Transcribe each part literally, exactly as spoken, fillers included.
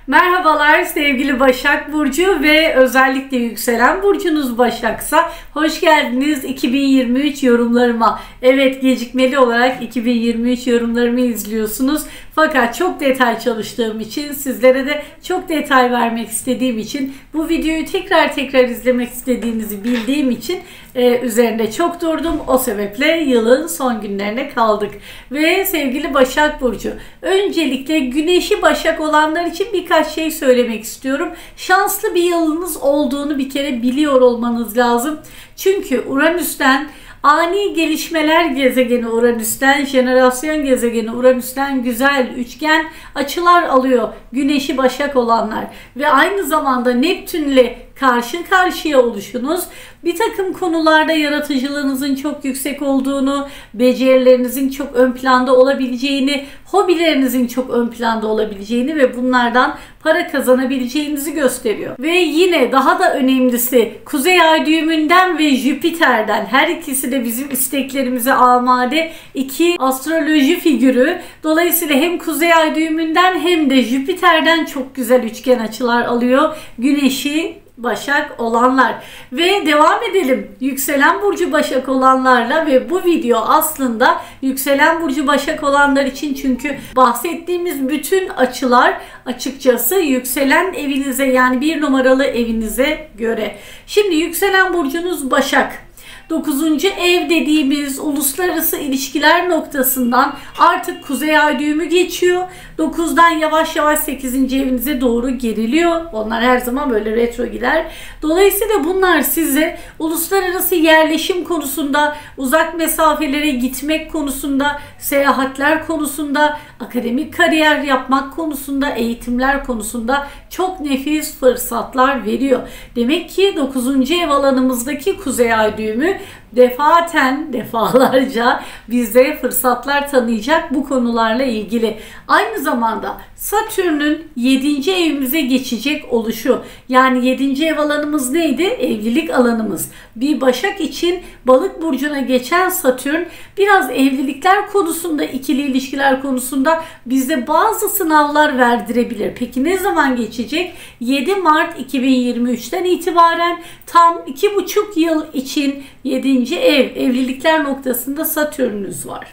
Merhabalar sevgili Başak Burcu ve özellikle yükselen burcunuz Başaksa hoş geldiniz iki bin yirmi üç yorumlarıma. Evet, gecikmeli olarak iki bin yirmi üç yorumlarımı izliyorsunuz. Fakat çok detay çalıştığım için, sizlere de çok detay vermek istediğim için, bu videoyu tekrar tekrar izlemek istediğinizi bildiğim için e, üzerinde çok durdum. O sebeple yılın son günlerine kaldık. Ve sevgili Başak Burcu, öncelikle Güneşi Başak olanlar için birkaç şey söylemek istiyorum. Şanslı bir yılınız olduğunu bir kere biliyor olmanız lazım. Çünkü Uranüs'ten, ani gelişmeler gezegeni Uranüs'ten, jenerasyon gezegeni Uranüs'ten güzel üçgen açılar alıyor Güneşi Başak olanlar. Ve aynı zamanda Neptün'le karşı karşıya oluşunuz bir takım konularda yaratıcılığınızın çok yüksek olduğunu, becerilerinizin çok ön planda olabileceğini, hobilerinizin çok ön planda olabileceğini ve bunlardan para kazanabileceğinizi gösteriyor. Ve yine daha da önemlisi Kuzey Ay düğümünden ve Jüpiter'den, her ikisi de bizim isteklerimize amade iki astroloji figürü. Dolayısıyla hem Kuzey Ay düğümünden hem de Jüpiter'den çok güzel üçgen açılar alıyor Güneşi Başak olanlar. Ve devam edelim yükselen burcu Başak olanlarla. Ve bu video aslında yükselen burcu Başak olanlar için, çünkü bahsettiğimiz bütün açılar açıkçası yükselen evinize, yani bir numaralı evinize göre. Şimdi yükselen burcunuz Başak, dokuzuncu ev dediğimiz uluslararası ilişkiler noktasından artık Kuzey Ay düğümü geçiyor. dokuzdan yavaş yavaş sekizinci evinize doğru geriliyor. Onlar her zaman böyle retro gider. Dolayısıyla bunlar size uluslararası yerleşim konusunda, uzak mesafelere gitmek konusunda, seyahatler konusunda, akademik kariyer yapmak konusunda, eğitimler konusunda çok nefis fırsatlar veriyor. Demek ki dokuzuncu ev alanımızdaki Kuzey Ay düğümü defaten, defalarca bize fırsatlar tanıyacak bu konularla ilgili. Aynı zamanda Satürn'ün yedinci evimize geçecek oluşu. Yani yedinci ev alanımız neydi? Evlilik alanımız. Bir Başak için Balık burcuna geçen Satürn biraz evlilikler konusunda, ikili ilişkiler konusunda bize bazı sınavlar verdirebilir. Peki ne zaman geçecek? yedi Mart iki bin yirmi üçten itibaren tam iki buçuk yıl için yedinci ev, evlilikler noktasında Satürn'ünüz var.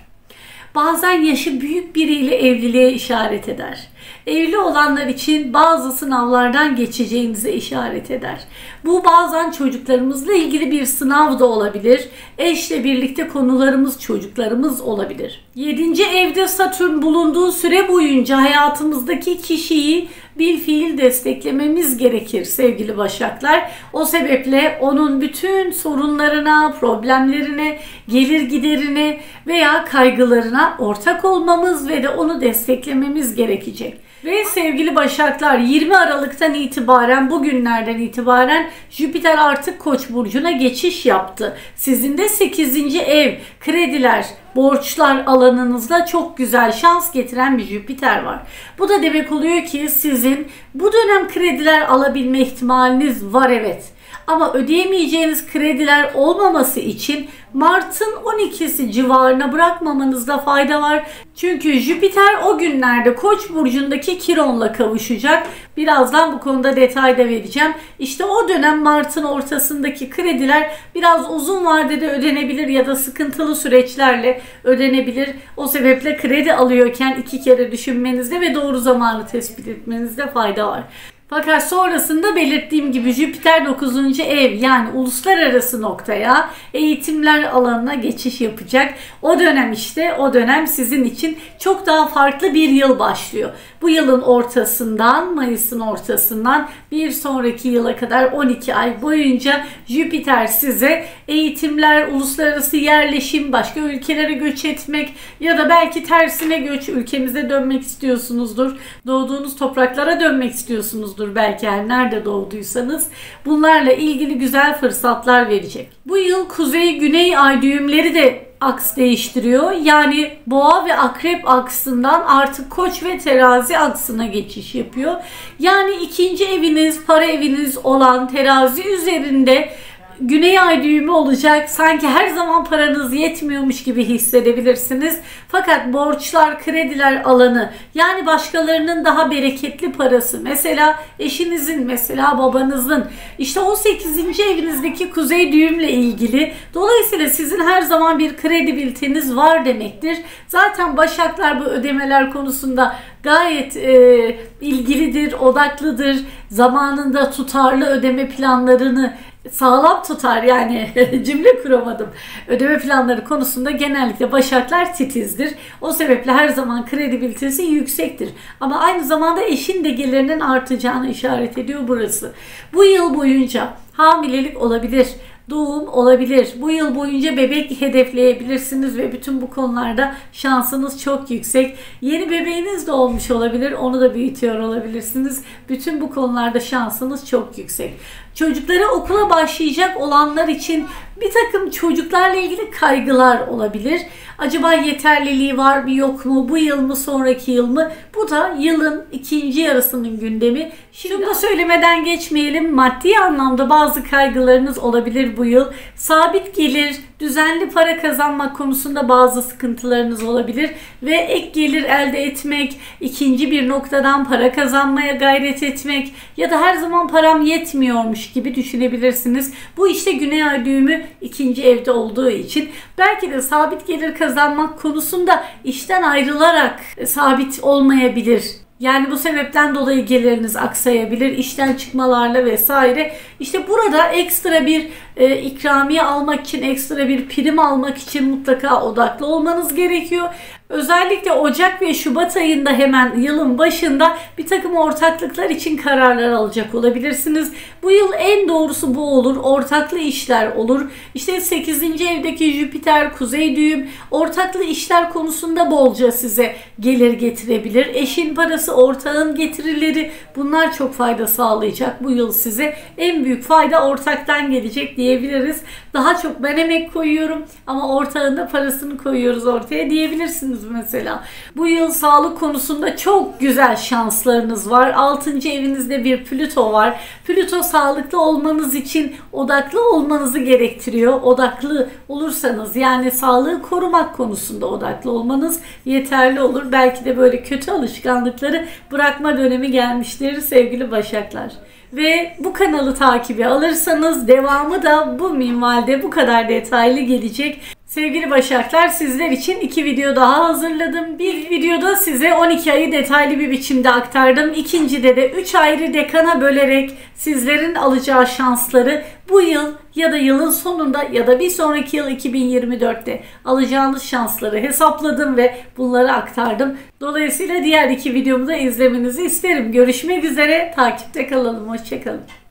Bazen yaşı büyük biriyle evliliğe işaret eder. Evli olanlar için bazı sınavlardan geçeceğinize işaret eder. Bu bazen çocuklarımızla ilgili bir sınav da olabilir. Eşle birlikte konularımız, çocuklarımız olabilir. yedinci evde Satürn bulunduğu süre boyunca hayatımızdaki kişiyi bilfiil desteklememiz gerekir sevgili Başaklar. O sebeple onun bütün sorunlarına, problemlerine, gelir giderine veya kaygılarına ortak olmamız ve de onu desteklememiz gerekecek. Ve sevgili Başaklar, yirmi Aralık'tan itibaren, bugünlerden itibaren Jüpiter artık Koç burcuna geçiş yaptı. Sizin de sekizinci ev, krediler, borçlar alanınızda çok güzel şans getiren bir Jüpiter var. Bu da demek oluyor ki sizin bu dönem krediler alabilme ihtimaliniz var, evet. Ama ödeyemeyeceğiniz krediler olmaması için Mart'ın on ikisi civarına bırakmamanızda fayda var. Çünkü Jüpiter o günlerde Koç burcundaki Kiron'la kavuşacak. Birazdan bu konuda detay da vereceğim. İşte o dönem Mart'ın ortasındaki krediler biraz uzun vadede ödenebilir ya da sıkıntılı süreçlerle ödenebilir. O sebeple kredi alıyorken iki kere düşünmenizde ve doğru zamanı tespit etmenizde fayda var. Fakat sonrasında belirttiğim gibi Jüpiter dokuzuncu ev, yani uluslararası noktaya, eğitimler alanına geçiş yapacak. O dönem işte, o dönem sizin için çok daha farklı bir yıl başlıyor. Bu yılın ortasından, Mayıs'ın ortasından bir sonraki yıla kadar on iki ay boyunca Jüpiter size eğitimler, uluslararası yerleşim, başka ülkelere göç etmek ya da belki tersine göç, ülkemize dönmek istiyorsunuzdur. Doğduğunuz topraklara dönmek istiyorsunuzdur belki, her nerede doğduysanız. Bunlarla ilgili güzel fırsatlar verecek. Bu yıl Kuzey-Güney ay düğümleri de aks değiştiriyor. Yani Boğa ve Akrep aksından artık Koç ve Terazi aksına geçiş yapıyor. Yani ikinci eviniz, para eviniz olan Terazi üzerinde Güney ay düğümü olacak. Sanki her zaman paranız yetmiyormuş gibi hissedebilirsiniz. Fakat borçlar, krediler alanı, yani başkalarının daha bereketli parası, mesela eşinizin, mesela babanızın, işte on sekizinci evinizdeki kuzey düğümle ilgili. Dolayısıyla sizin her zaman bir kredibiliteniz var demektir. Zaten Başaklar bu ödemeler konusunda gayet e, ilgilidir, odaklıdır. Zamanında tutarlı ödeme planlarını sağlam tutar, yani cümle kuramadım. Ödeme planları konusunda genellikle Başaklar titizdir. O sebeple her zaman kredibilitesi yüksektir. Ama aynı zamanda eşin de gelirinin artacağını işaret ediyor burası. Bu yıl boyunca hamilelik olabilir, doğum olabilir. Bu yıl boyunca bebek hedefleyebilirsiniz ve bütün bu konularda şansınız çok yüksek. Yeni bebeğiniz de olmuş olabilir, onu da büyütüyor olabilirsiniz. Bütün bu konularda şansınız çok yüksek. Çocukları okula başlayacak olanlar için bir takım çocuklarla ilgili kaygılar olabilir. Acaba yeterliliği var mı yok mu? Bu yıl mı sonraki yıl mı? Bu da yılın ikinci yarısının gündemi. Şimdi şunu da söylemeden geçmeyelim. Maddi anlamda bazı kaygılarınız olabilir bu yıl. Sabit gelir, düzenli para kazanmak konusunda bazı sıkıntılarınız olabilir. Ve ek gelir elde etmek, ikinci bir noktadan para kazanmaya gayret etmek ya da her zaman param yetmiyormuş gibi düşünebilirsiniz. Bu işte Güney ay düğümü ikinci evde olduğu için belki de sabit gelir kazanmak konusunda işten ayrılarak sabit olmayabilir. Yani bu sebepten dolayı geliriniz aksayabilir, işten çıkmalarla vesaire. İşte burada ekstra bir e, ikramiye almak için, ekstra bir prim almak için mutlaka odaklı olmanız gerekiyor. Özellikle Ocak ve Şubat ayında, hemen yılın başında bir takım ortaklıklar için kararlar alacak olabilirsiniz. Bu yıl en doğrusu bu olur. Ortaklı işler olur. İşte sekizinci evdeki Jüpiter, kuzey düğüm ortaklı işler konusunda bolca size gelir getirebilir. Eşin parası, ortağın getirileri, bunlar çok fayda sağlayacak bu yıl size. En büyük fayda ortaktan gelecek diyebiliriz. Daha çok ben emek koyuyorum ama ortağın da parasını koyuyoruz ortaya diyebilirsiniz mesela. Bu yıl sağlık konusunda çok güzel şanslarınız var. altıncı evinizde bir Plüto var. Plüto sağlıklı olmanız için odaklı olmanızı gerektiriyor. Odaklı olursanız, yani sağlığı korumak konusunda odaklı olmanız yeterli olur. Belki de böyle kötü alışkanlıkları bırakma dönemi gelmiştir sevgili Başaklar. Ve bu kanalı takibi alırsanız devamı da bu minvalde bu kadar detaylı gelecek. Sevgili Başaklar, sizler için iki video daha hazırladım. Bir videoda size on iki ayı detaylı bir biçimde aktardım. İkincide de üç ayrı dekana bölerek sizlerin alacağı şansları bu yıl ya da yılın sonunda ya da bir sonraki yıl iki bin yirmi dörtte alacağınız şansları hesapladım ve bunları aktardım. Dolayısıyla diğer iki videomu da izlemenizi isterim. Görüşmek üzere, takipte kalalım. Hoşçakalın.